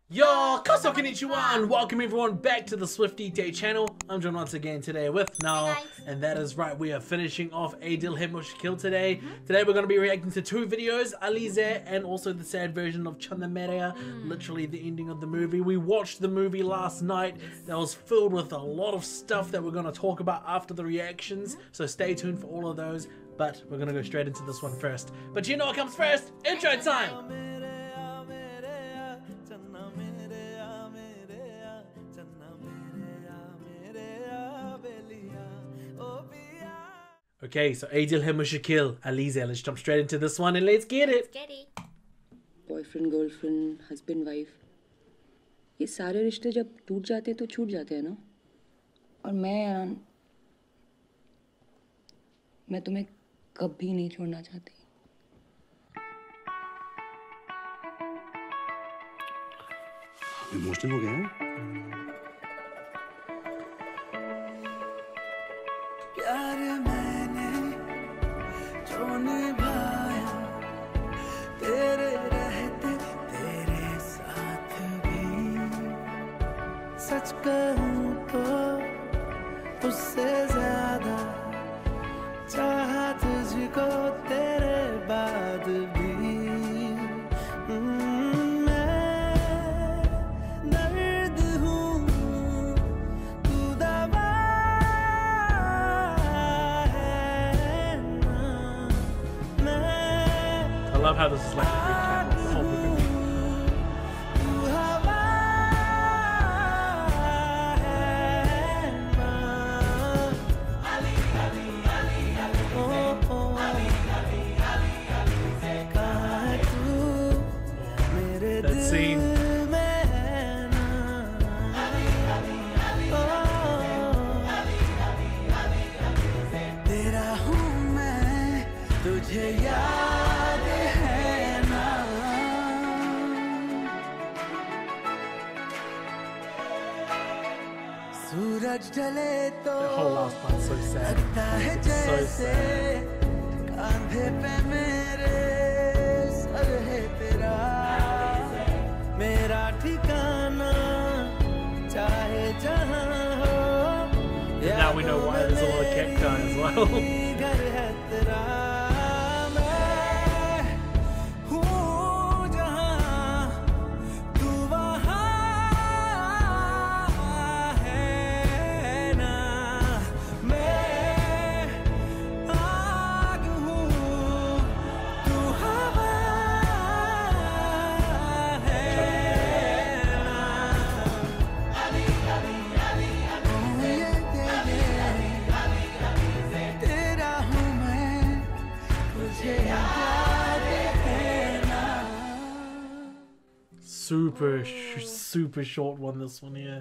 Yo, konnichiwa, and welcome everyone back to the SwiftDetae channel. I'm John once again today with Now, and that is right, we are finishing off ADHM today. Today we're going to be reacting to two videos, Alizeh and also the sad version of Channa Mereya, literally the ending of the movie. We watched the movie last night that was filled with a lot of stuff that we're going to talk about after the reactions, so stay tuned for all of those, but we're going to go straight into this one first. But you know what comes first? Intro time! Okay, so ADHM Alizeh, let's jump straight into this one and let's get it. Boyfriend girlfriend husband wife ये सारे रिश्ते जब टूट जाते हैं तो छूट जाते हैं ना। और मैं तुम्हें कभी नहीं छोड़ना चाहती। इमोशनल हो गया है। प्यार मैंने जो निभाया तेरे रहते तेरे साथ भी, सच कहूँ तो उससे ज्यादा चाहा तुझको तेरे बाद भी। I love how this is like a recap of the whole movie. That scene. तेरा हूँ मैं तुझे याद है ना। सूरज ढले तो The whole last part's so sad. लगता है It's so जैसे sad. कांधे पे मेरे सर है तेरा, मेरा ठिकाना चाहे जहाँ हो। Now we know why there's a lot of cacti as well. घर है तेरा, मैं हूँ जहाँ तू वहाँ है ना। मैं आग हूँ तू हवा है ना। तेरा हूँ मैं तुझे याद है ना। Super short one, this one here.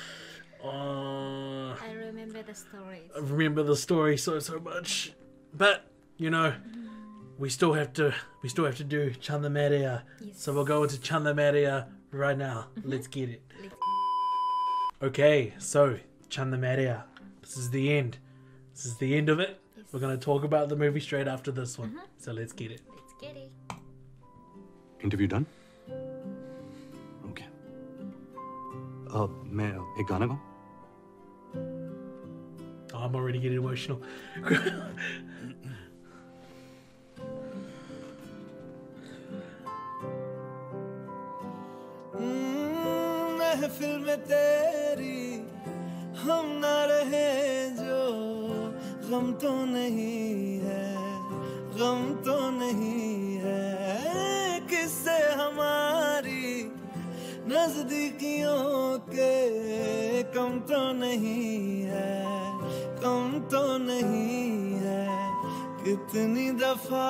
I remember the story. I remember the story so much, but you know, we still have to do Channa Mereya. Yes. So we'll go into Channa Mereya right now. Let's get it. Okay, so Channa Mereya. This is the end. This is the end of it. Yes. We're gonna talk about the movie straight after this one. So let's get it. Let's get it. Interview done? Okay. मैं एक गाना गाऊं? Oh, I'm already getting emotional. महफिल में तेरी हम ना रहे जो, गम तो नहीं है, गम तो नहीं है। किससे हमारी नजदीकियों के कम तो नहीं है, कम तो नहीं है। कितनी दफा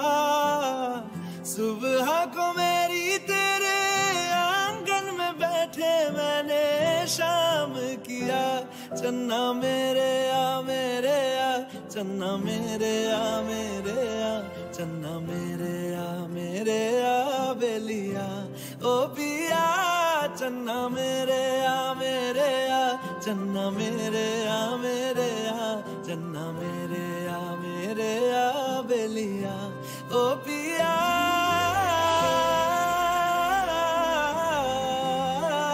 सुबह को मेरी तेरे आंगन में बैठे मैंने शाम किया। चन्ना मेरे आ मेरे आ, चन्ना मेरे आ मेरे आ, चन्ना मेरे आ मेरे आ बेलिया ओ पिया। चन्ना मेरे आ मेरे आ, चन्ना मेरे आ मेरे आ, चन्ना मेरे आ मेरे आ बेलिया ओ पिया।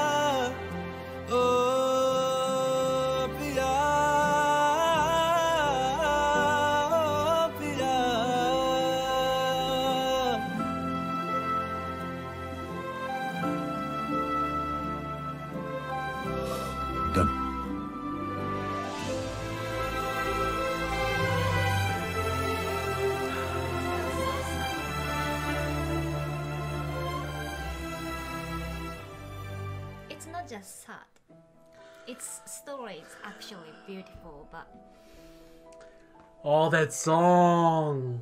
not just sad. Its story is actually beautiful, but Oh, that song.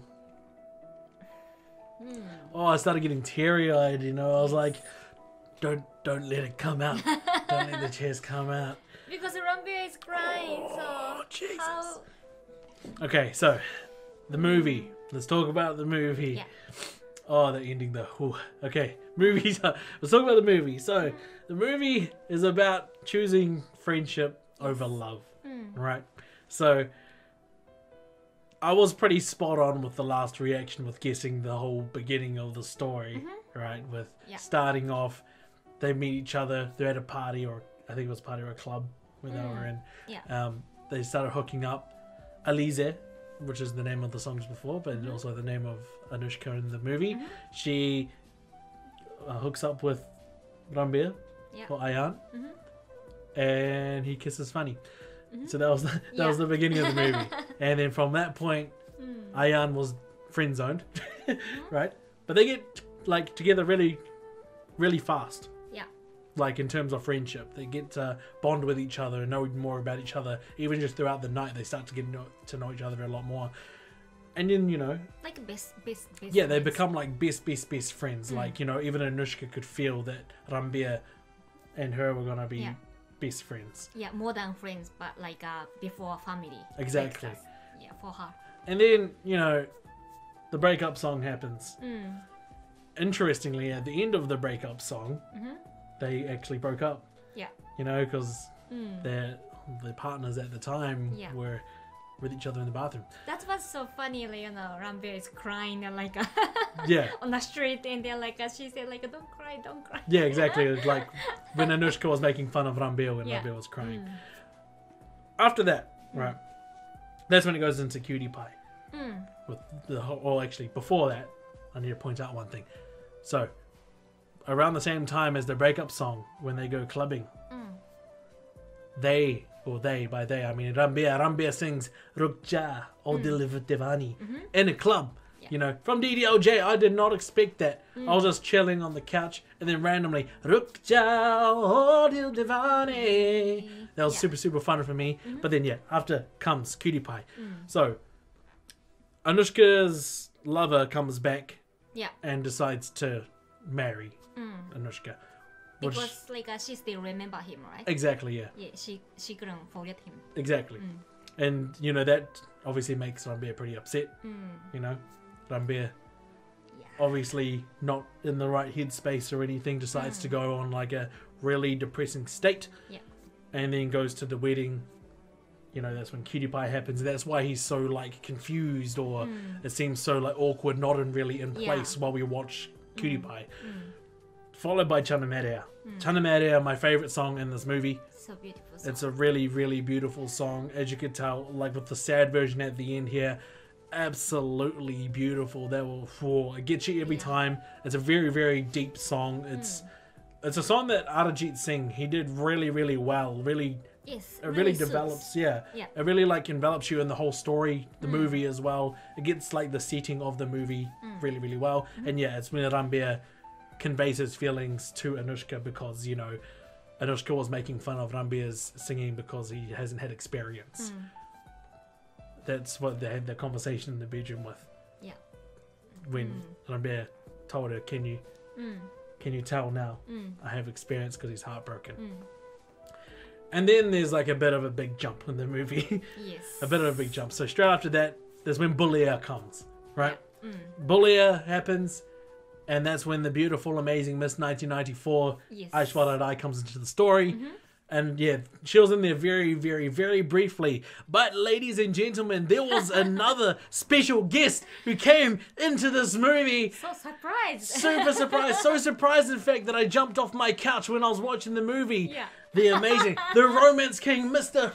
Oh, I started getting teary-eyed, you know. I was like, don't let it come out. Don't let the tears come out. because Ranbir is crying, so Oh, Jesus. how? Okay, so the movie. Let's talk about the movie. Yeah. Oh, the ending though. Ooh. Okay, movies. Let's talk about the movie. So the movie is about choosing friendship over love, right? So I was pretty spot on with the last reaction with guessing the whole beginning of the story, right? With starting off, they meet each other. They're at a party, or I think it was a party or a club where they were in. Yeah. They started hooking up. Alizeh, which is the name of the songs before, but also the name of Anushka in the movie. She hooks up with Ranbir or Ayan, and he kisses Funny. So that was the beginning of the movie, and then from that point, Ayan was friend zoned, right? But they get like together really, really fast. Yeah. Like in terms of friendship, they get to bond with each other and know more about each other. Even just throughout the night, they start to get to know each other a lot more. And then, you know, Like best yeah, they friends. become like best friends. Like, you know, even Anushka could feel that Ranbir and her were gonna be best friends. Yeah, more than friends, but like before family. Exactly. Like that. Yeah, for her. And then, you know, the breakup song happens. Interestingly, at the end of the breakup song, they actually broke up. Yeah. You know, because their partners at the time were with each other in the bathroom. That was so funny, like, you know, Ranbir is crying and like Yeah. on the street, and then like she said like don't cry. Yeah, exactly. It was like when Anushka was making fun of Ranbir when Yeah. Ranbir was crying. After that, right, that's when it goes into Cutie Pie. With the whole, or actually before that, I need to point out one thing. So, around the same time as the breakup song, when they go clubbing, by they, I mean Ranbir sings Ruk Ja or Dil Divani in a club. You know, from DDLJ, I did not expect that. I was just chilling on the couch, and then randomly, Ruk Ja or Dil Divani. That was super fun for me. But then, after comes Cutie Pie. So, Anushka's lover comes back Yeah. and decides to marry Anushka. Which, Because like she still remember him, right? exactly, yeah. Yeah, she couldn't forget him. Exactly. And, you know, that obviously makes Ranbir pretty upset. You know, Ranbir, obviously not in the right headspace or anything, decides to go on like a really depressing state. Yeah. And then goes to the wedding. You know, that's when Cutie Pie happens. That's why he's so, like, confused, or it seems so, like, awkward, not really in place while we watch Cutie Pie. Followed by Channa Mereya. Channa Mereya, my favorite song in this movie. So beautiful. Song. It's a really, really beautiful song. As you could tell, like with the sad version at the end here, absolutely beautiful. That will it gets you every time. It's a very, very deep song. It's a song that Arijit Singh, he did really, really well. Really, Yes, it really suits. develops. Yeah. It really like envelops you in the whole story, the movie as well. It gets like the setting of the movie really, really well. And it's when Ranbir conveys his feelings to Anushka, because, you know, Anushka was making fun of Ranbir's singing because he hasn't had experience. That's what they had the conversation in the bedroom with. Yeah. When Ranbir told her, can you tell now I have experience, because he's heartbroken. And then there's like a bit of a big jump in the movie. Yes. A bit of a big jump. So straight after that, there's when Bulia comes, right? Bulia happens, and that's when the beautiful, amazing Miss 1994, Aishwarya Rai, comes into the story. And she was in there very, very, very briefly. But ladies and gentlemen, there was another special guest who came into this movie. So surprised. Super surprised. So surprised, in fact, that I jumped off my couch when I was watching the movie. Yeah. The amazing, the romance king, Mr.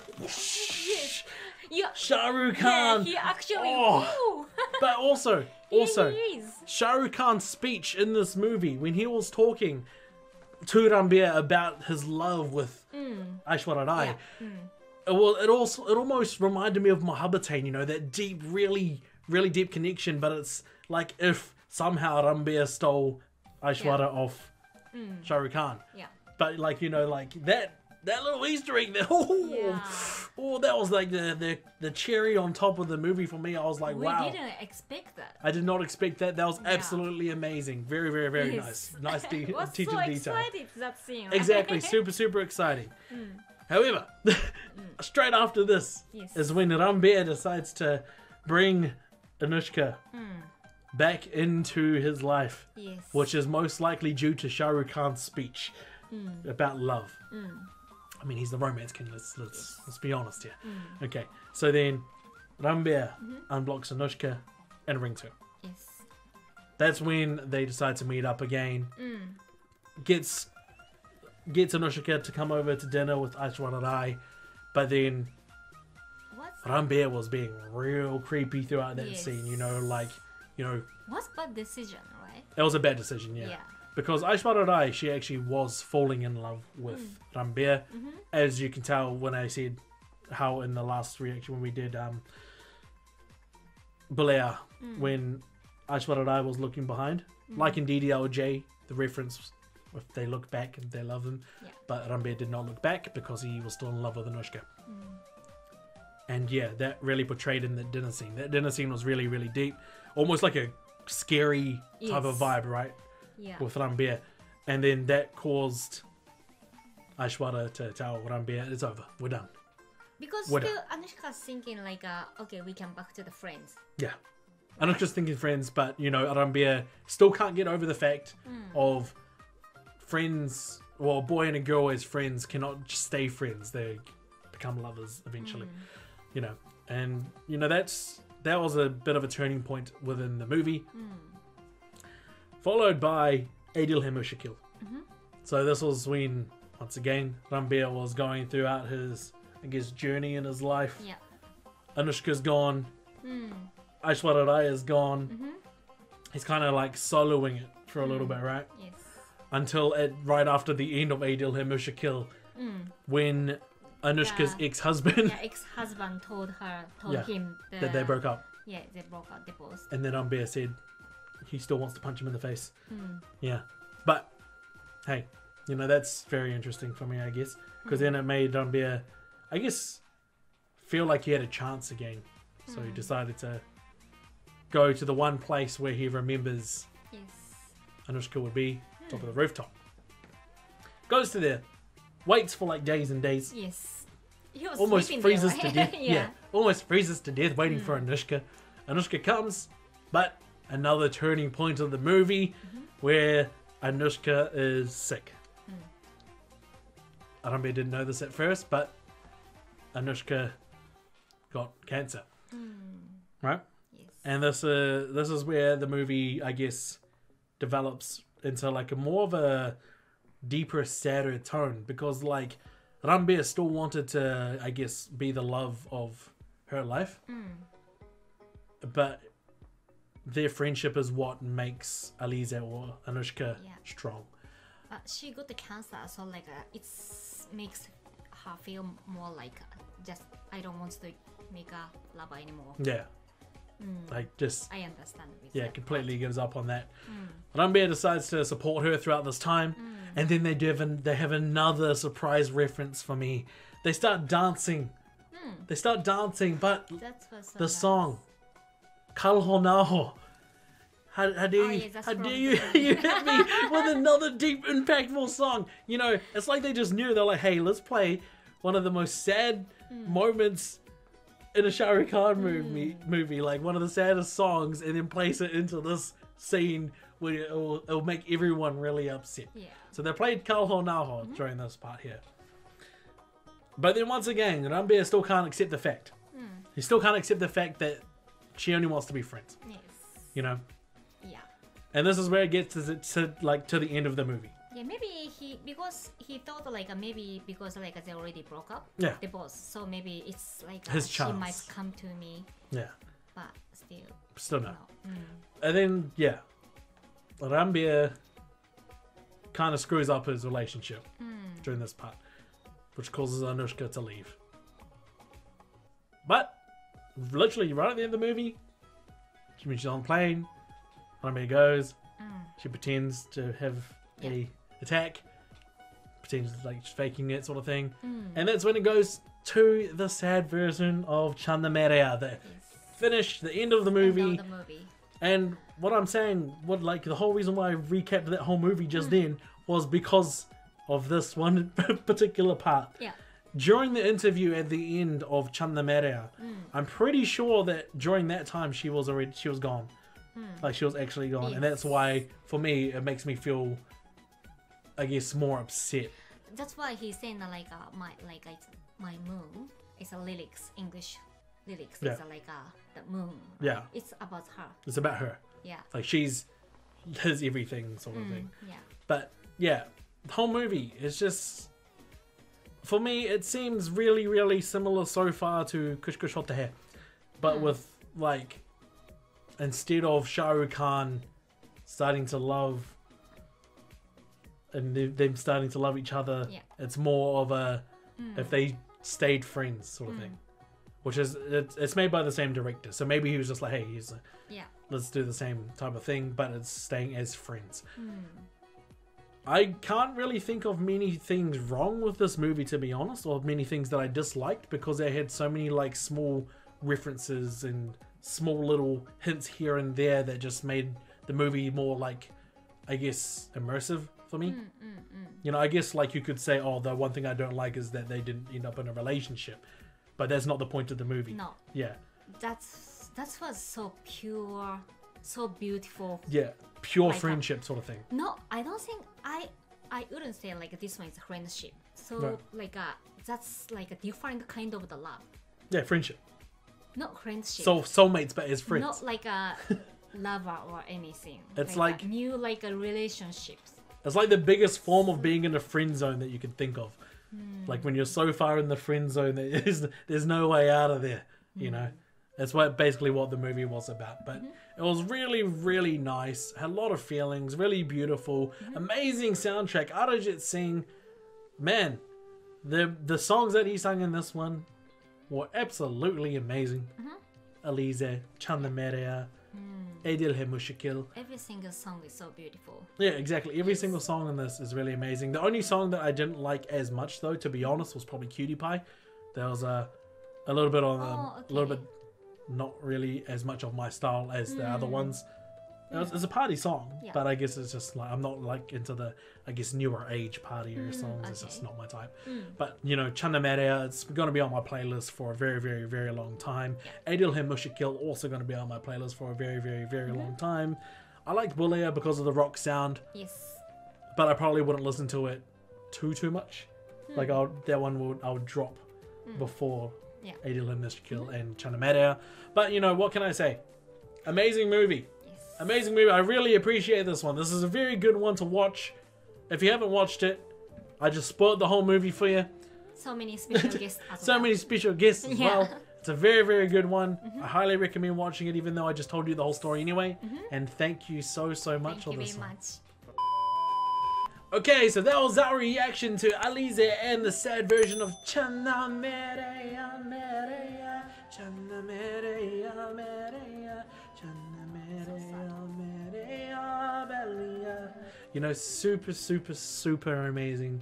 Yeah. Shah Rukh Khan. Yeah, he actually. Oh. But also, He is. Shah Rukh Khan's speech in this movie, when he was talking to Ranbir about his love with Aishwarya Rai, it almost reminded me of Mohabbatain, you know, that deep, really, really deep connection. But it's like if somehow Ranbir stole Aishwarya off Shah Rukh Khan. Yeah. But like, you know, like that little Easter egg there. Oh, that was like the cherry on top of the movie for me. I was like, wow. We didn't expect that. I did not expect that. That was absolutely amazing. Very, very, very nice. Nice attention to detail. I was so excited that scene. Exactly. Super, super exciting. However, straight after this is when Ranbir decides to bring Anushka back into his life, which is most likely due to Shah Rukh Khan's speech about love. I mean, he's the romance king. Let's be honest here. Okay, so then Ranbir unblocks Anushka and rings her. Yes. That's when they decide to meet up again. Gets Anushka to come over to dinner with Aishwarya Rai, but then Ranbir was being real creepy throughout that scene. You know, like, you know. What's bad decision, right? It was a bad decision, yeah. Because Aishwarya Rai, she actually was falling in love with Ranbir, as you can tell when I said how in the last reaction when we did Bulea, when Aishwarya Rai was looking behind, like in DDLJ, the reference, if they look back and they love him, but Ranbir did not look back because he was still in love with Anushka. And yeah, that really portrayed in that dinner scene. That dinner scene was really, really deep, almost like a scary type of vibe, right? With Ranbir, and then that caused Aishwarya to tell Ranbir, it's over, we're done. Because still Anushka's thinking like, okay, we can back to the friends. Yeah, Anushka's thinking friends, but you know, Ranbir still can't get over the fact of friends, well, a boy and a girl as friends cannot just stay friends, they become lovers eventually. You know, and you know, that was a bit of a turning point within the movie. Followed by ADHM Shakil. So this was when, once again, Ranbir was going throughout his, I guess, journey in his life. Anushka's gone. Aishwarya Rai is gone. He's kind of like soloing it for a little bit, right? Yes. Until right after the end of ADHM Shakil, when Anushka's ex-husband... ex-husband told him that they broke up. Yeah, they broke up, divorced. And then Ranbir said he still wants to punch him in the face. Yeah. But, hey, you know, that's very interesting for me, I guess. Because then it made Ranbir, I guess, feel like he had a chance again. So he decided to go to the one place where he remembers Anushka would be, top of the rooftop. Goes to there, waits for like days and days. Yes. He was almost freezes there, to death. Almost freezes to death waiting for Anushka. Anushka comes, but another turning point of the movie where Anushka is sick. Ranbir didn't know this at first, but Anushka got cancer. Right? Yes. And this is where the movie, I guess, develops into like a more of a deeper, sadder tone, because like Ranbir still wanted to, I guess, be the love of her life, but their friendship is what makes Alizeh or Anushka strong. She got the cancer, so like it makes her feel more like just I don't want to make a lover anymore. Yeah. Like just I understand. Completely gives up on that. Ranbir decides to support her throughout this time, and then they have another surprise reference for me. They start dancing. But the song Kalho Naho. How dare you hit me with another deep, impactful song? You know, it's like they just knew. They're like, hey, let's play one of the most sad moments in a Shah Rukh Khan movie, like one of the saddest songs, and then place it into this scene where it'll make everyone really upset. So they played Kalho Naho during this part here. But then once again, Ranbir still can't accept the fact. He still can't accept the fact that she only wants to be friends. Yes. You know? Yeah. And this is where it gets to the end of the movie. Yeah, maybe because he thought like maybe because like they already broke up. Yeah. The boss, so maybe it's like his chance. She might come to me. Yeah. But still no. And then Ranbir kind of screws up his relationship during this part, which causes Anushka to leave. But literally right at the end of the movie, she's on a plane. Ranbir goes. She pretends to have a attack, pretends like she's faking it sort of thing. And that's when it goes to the sad version of Channa Mereya, the finish, the end of the movie. End of the movie. And what I'm saying, what like the whole reason why I recapped that whole movie just then was because of this one particular part. Yeah. During the interview at the end of Channa Mereya, I'm pretty sure that during that time she was gone. Like she was actually gone, and that's why for me it makes me feel, I guess, more upset. That's why he's saying that my moon is a lyrics, English lyrics. Yeah. It's the moon. Yeah. It's about her. It's about her. Yeah. Like she's his everything sort of thing. Yeah. But yeah, the whole movie is just, for me, it seems really, really similar so far to Kush Kush Hotte Hai, but with like, instead of Shah Rukh Khan starting to love and them starting to love each other, it's more of a if they stayed friends sort of thing, which is it's made by the same director, so maybe he was just like, hey, let's do the same type of thing, but it's staying as friends. I can't really think of many things wrong with this movie, to be honest, or many things that I disliked, because they had so many like small references and small little hints here and there that just made the movie more like, I guess, immersive for me. You know, I guess like you could say, oh, the one thing I don't like is that they didn't end up in a relationship, but that's not the point of the movie. No. Yeah. That was so pure, so beautiful. Yeah, pure like friendship sort of thing. No, I don't think I wouldn't say like this one is a friendship. So that's like a different kind of the love. Yeah, friendship. Not friendship. So soulmates, but as friends. Not like a lover or anything. It's like a new like a relationships. It's like the biggest form of being in a friend zone that you can think of. Like when you're so far in the friend zone that there's no way out of there. You know, that's basically what the movie was about. But it was really, really nice. Had a lot of feelings. Really beautiful. Amazing soundtrack. Arijit Singh, man, the songs that he sang in this one were absolutely amazing. Alizeh, Channa Mereya, ADHM Mushkil. Every single song is so beautiful. Yeah, exactly. Every single song in this is really amazing. The only song that I didn't like as much, though, to be honest, was probably Cutie Pie. There was a little bit on a little bit not really as much of my style as the other ones. It's a party song, but I guess it's just like I'm not like into the, I guess, newer age partier songs. It's just not my type. But you know, Channa Mereya, it's going to be on my playlist for a very, very, very long time. ADHM Mushkil also going to be on my playlist for a very, very, very long time. I liked Bullia because of the rock sound. Yes. But I probably wouldn't listen to it too much. Like I would drop before ADHM Mushkil and Channa Mereya. But you know, what can I say? Amazing movie. Amazing movie. I really appreciate this one. This is a very good one to watch. If you haven't watched it, I just spoiled the whole movie for you. So many special guests as So well. many special guests as well. It's a very, very good one. I highly recommend watching it, even though I just told you the whole story anyway. And thank you so much Thank on you this very one. much. Okay, so that was our reaction to Alizeh and the sad version of Channa Mereya, Mereya, Channa Mereya, Mereya, Channa Mereya, Mereya, Belia. You know, super, super, super amazing.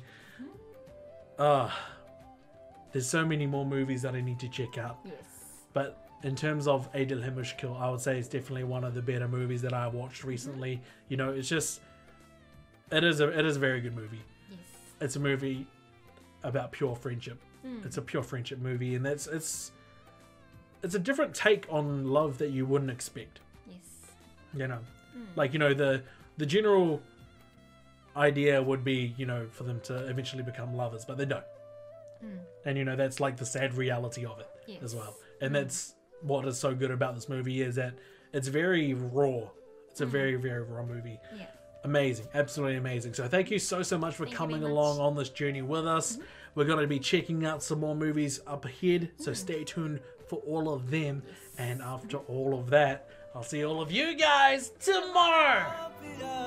There's so many more movies that I need to check out. Yes. But in terms of ADHM Mushkil, I would say it's definitely one of the better movies that I've watched recently. You know, it's just, it is a very good movie. Yes. It's a movie about pure friendship. It's a pure friendship movie, and it's a different take on love that you wouldn't expect. Yes. You know, like, you know, the general idea would be, you know, for them to eventually become lovers, but they don't. And you know, that's like the sad reality of it as well. And that's what is so good about this movie, is that it's very raw. It's a very, very raw movie. Yeah. Amazing, absolutely amazing. So thank you so much for coming along on this journey with us. We're going to be checking out some more movies up ahead, so stay tuned for all of them. And after all of that, I'll see all of you guys tomorrow.